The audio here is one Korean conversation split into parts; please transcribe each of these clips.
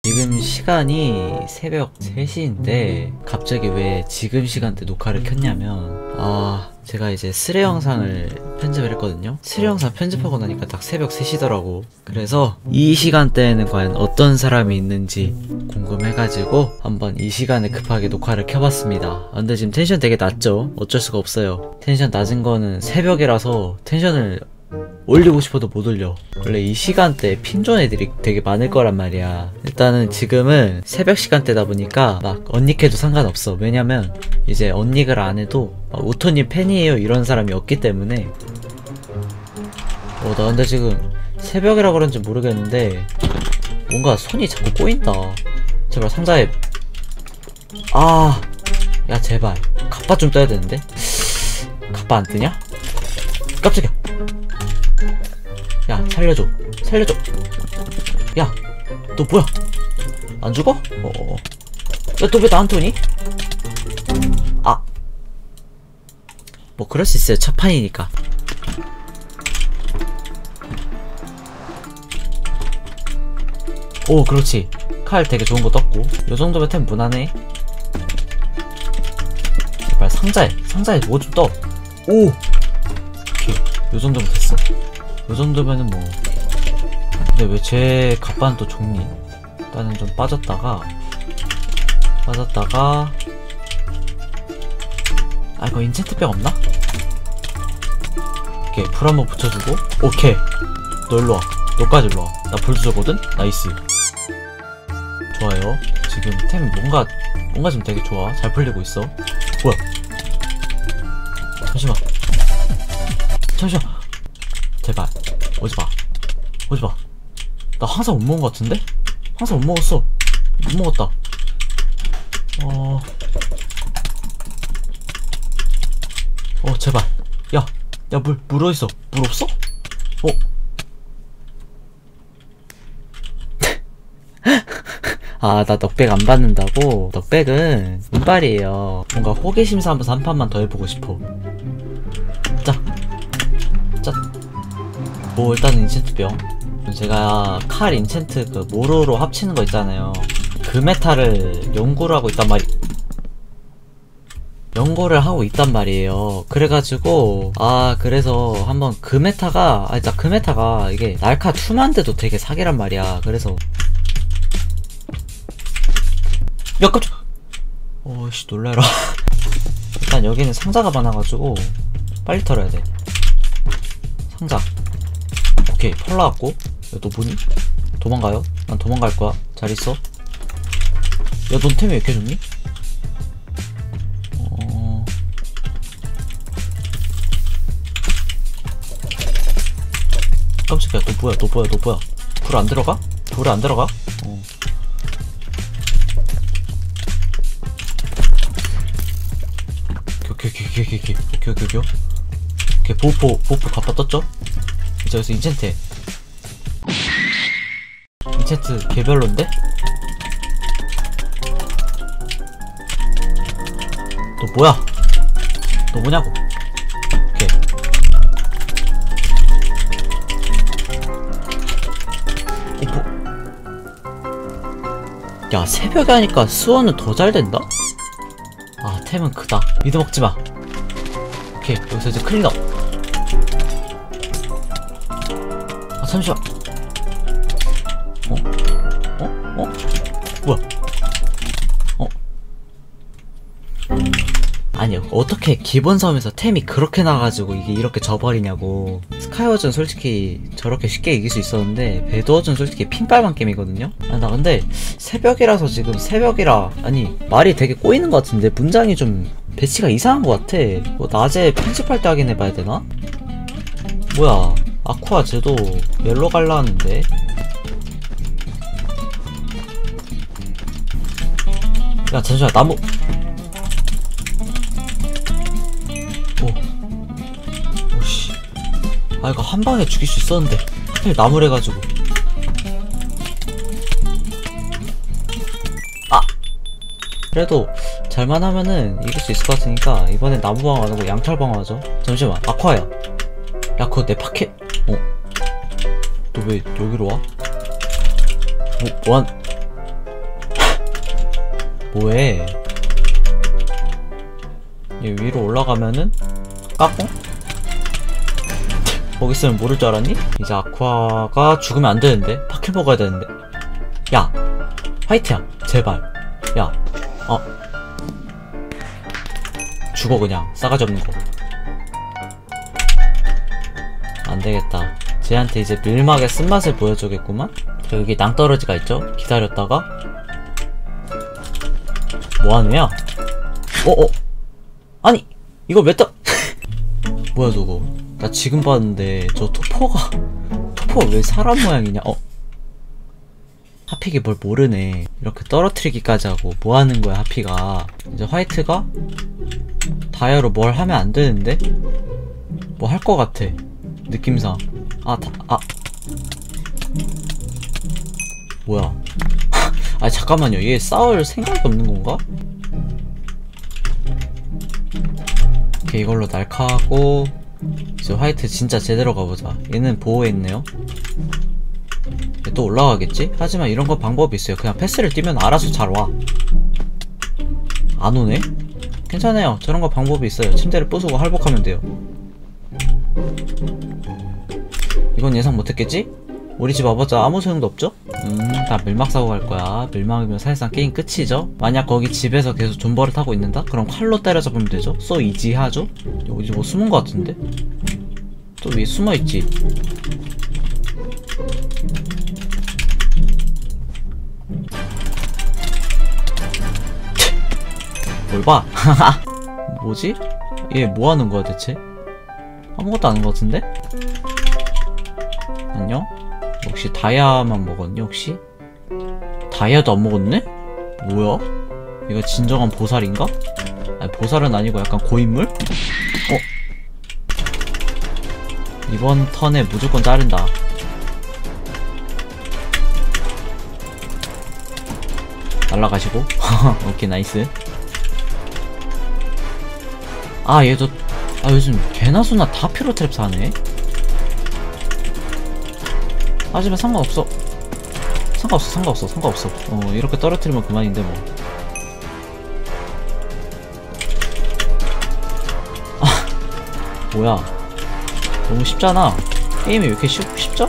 지금 시간이 새벽 3시인데 갑자기 왜 지금 시간대 녹화를 켰냐면 제가 이제 스레 영상을 편집을 했거든요. 스레 영상 편집하고 나니까 딱 새벽 3시더라고. 그래서 이 시간대에는 과연 어떤 사람이 있는지 궁금해가지고 한번 이 시간에 급하게 녹화를 켜봤습니다. 근데 지금 텐션 되게 낮죠? 어쩔 수가 없어요. 텐션 낮은 거는 새벽이라서 텐션을 올리고 싶어도 못 올려. 원래 이 시간대에 핀존 애들이 되게 많을 거란 말이야. 일단은 지금은 새벽 시간대다 보니까 막 언닉해도 상관없어. 왜냐면 이제 언닉을 안 해도 오토님 팬이에요 이런 사람이 없기 때문에. 나 근데 지금 새벽이라 그런지 모르겠는데 뭔가 손이 자꾸 꼬인다. 제발 상자에 야 제발 갑바 좀 떠야 되는데. 갑바 안 뜨냐? 깜짝이야. 야 살려줘 야 너 뭐야 안 죽어? 야 너 왜 나한테 오니? 뭐 그럴 수 있어요. 첫 판이니까. 오 그렇지. 칼 되게 좋은 거 떴고 요 정도면 템 무난해. 제발 상자에 뭐 좀 떠. 오 오케이 요 정도면 됐어. 요 정도면은 뭐. 근데 왜 제 갑바는 또 종니? 일단은 좀 빠졌다가 이거 인챈트병 없나? 오케이 불 한번 붙여주고. 오케이 너 일로와. 너까지 일로와. 나 불주저거든? 나이스. 좋아요. 지금 템 뭔가 좀 되게 좋아. 잘 풀리고 있어. 뭐야 잠시만 제발 오지마. 나 항상 못 먹은 것 같은데? 항상 못 먹었어. 못 먹었다. 제발. 야 물 어딨어? 물 없어? 나 넉백 안 받는다고? 넉백은 운빨이에요. 뭔가 호기심 삼아서 한 판만 더 해보고 싶어. 짜. 일단은 인챈트병. 제가 칼 인챈트 그 모로로 합치는 거 있잖아요. 그 메타를 연구를 하고 있단 말이에요. 그래가지고 그래서 한번 그 메타가 이게 날카 2만데도 되게 사기란 말이야. 그래서 야 깜짝. 씨 놀래라. 일단 여기는 상자가 많아가지고 빨리 털어야 돼. 상자. 오케이 털 나왔고. 야 너 뭐니? 도망가요? 난 도망갈 거야. 잘 있어. 야 넌 템이 왜 이렇게 좋니? 깜짝이야. 너 뭐야? 불 안 들어가? 불 안 들어가? 오케이 보호 갑바 떴죠? 이제 여기서 인챈트 개별로인데? 너 뭐야? 너 뭐냐고? 오케이 야 새벽에 하니까 수원은 더 잘 된다? 템은 크다. 미드 먹지마. 오케이 여기서 이제 클린업. 잠시만. 뭐야? 아니 어떻게 기본 섬에서 템이 그렇게 나가지고 이게 이렇게 져버리냐고. 스카이워즈는 솔직히 저렇게 쉽게 이길 수 있었는데 배드워즈는 솔직히 핑빨만 게임이거든요. 나 근데 새벽이라서 지금 말이 되게 꼬이는 것 같은데 문장이 좀 배치가 이상한 것 같아. 뭐 낮에 편집할 때 확인해봐야 되나? 뭐야 아쿠아 쟤도 멜로 갈라 하는데. 야 잠시만 나무. 오씨 이거 한 방에 죽일 수 있었는데 하필 나무래 가지고. 그래도 잘만 하면은 이길 수 있을 것 같으니까 이번엔 나무방어 안 하고 양털방어 하죠. 잠시만 아쿠아야. 야 그거 내 파켓. 너 왜 여기로 와? 뭐해? 얘 위로 올라가면은 까꿍? 거기 있으면 모를 줄 알았니? 이제 아쿠아가 죽으면 안 되는데? 파킬 먹어야 되는데. 야! 화이트야! 제발. 야! 죽어 그냥. 싸가지 없는 거. 안 되겠다. 쟤한테 이제 밀막의 쓴맛을 보여주겠구만? 저 여기 낭떠러지가 있죠? 기다렸다가 뭐하는 애야? 아니! 이걸 왜 뭐야 저거. 나 지금 봤는데 저 토포가 왜 사람 모양이냐? 하픽이 뭘 모르네. 이렇게 떨어뜨리기까지 하고 뭐하는 거야 하피가. 이제 화이트가 다이아로 뭘 하면 안 되는데? 뭐 할 것 같아 느낌상. 뭐야. 아 잠깐만요. 얘 싸울 생각이 없는 건가? 오케이 이걸로 날카하고 이제 화이트 진짜 제대로 가보자. 얘는 보호했네요. 얘 또 올라가겠지? 하지만 이런 거 방법이 있어요. 그냥 패스를 뛰면 알아서 잘 와. 안 오네? 괜찮아요. 저런 거 방법이 있어요. 침대를 부수고 할복하면 돼요. 이건 예상 못했겠지? 우리 집 와봤자 아무 소용도 없죠? 나 밀막 사고 갈 거야. 밀막이면 사실상 게임 끝이죠? 만약 거기 집에서 계속 존버를 타고 있는다? 그럼 칼로 때려잡으면 되죠? 쏘 이지하죠? 여기 뭐 숨은 거 같은데? 또 위에 숨어있지? 뭘 봐? 뭐지? 얘 뭐하는 거야 대체? 아무것도 안 하는 거 같은데? 안녕? 혹시 다이아만 먹었니 혹시? 다이아도 안 먹었네? 뭐야? 이거 진정한 보살인가? 아니 보살은 아니고 약간 고인물? 이번 턴에 무조건 자른다. 날라가시고 오케이 나이스. 얘도 요즘 개나 소나 다 피로트랩 사네. 하지만 상관없어. 이렇게 떨어뜨리면 그만인데 뭐. 뭐야 너무 쉽잖아. 게임이 왜 이렇게 쉽죠?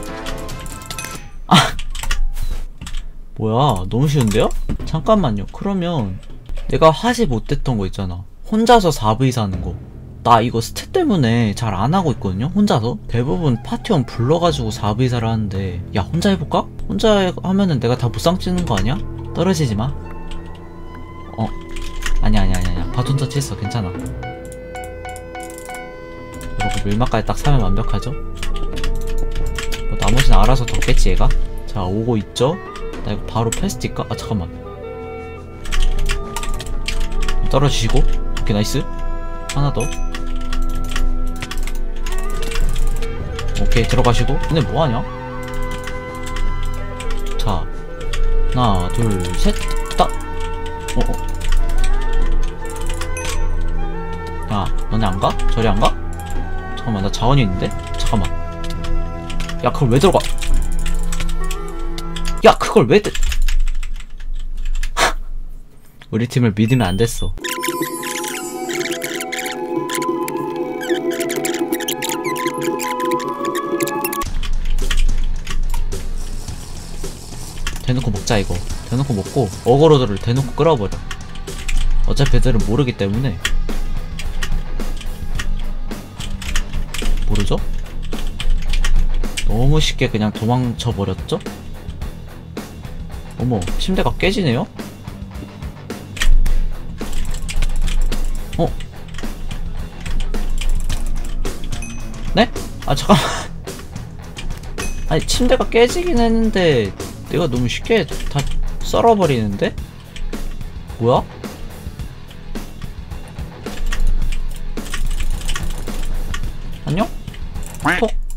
뭐야 너무 쉬운데요? 잠깐만요. 그러면 내가 하지 못했던 거 있잖아. 혼자서 4V 사는 거. 나 이거 스탯 때문에 잘 안하고 있거든요? 혼자서? 대부분 파티원 불러가지고 4V사를 하는데 야 혼자 해볼까? 혼자 하면은 내가 다 무쌍 찍는 거 아니야? 떨어지지마. 아니야 바톤 터치했어. 괜찮아. 그리고 밀막까지 딱 사면 완벽하죠? 뭐 나머지는 알아서 덮겠지 얘가? 자 오고 있죠? 나 이거 바로 패스 뛸까? 잠깐만. 떨어지시고 오케이 나이스. 하나 더. 오케이 들어가시고. 근데 뭐하냐? 자 하나 둘 셋 딱. 야 너네 안가? 저리 안가? 잠깐만 나 자원이 있는데? 잠깐만. 야 그걸 왜 들어가? 야 그걸 왜 우리 팀을 믿으면 안 됐어. 대놓고 먹자 이거. 대놓고 먹고 어그로드를 대놓고 끌어버려. 어차피 애들은 모르기 때문에. 모르죠? 너무 쉽게 그냥 도망쳐버렸죠? 어머 침대가 깨지네요? 네? 잠깐만. 아니 침대가 깨지긴 했는데 내가 너무 쉽게 다 썰어버리는데? 뭐야? 안녕? 톡